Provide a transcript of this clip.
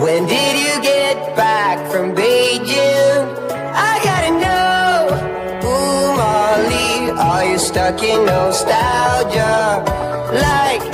When did you get back from Beijing? I gotta know. Ooh, Molly, are you stuck in nostalgia? Like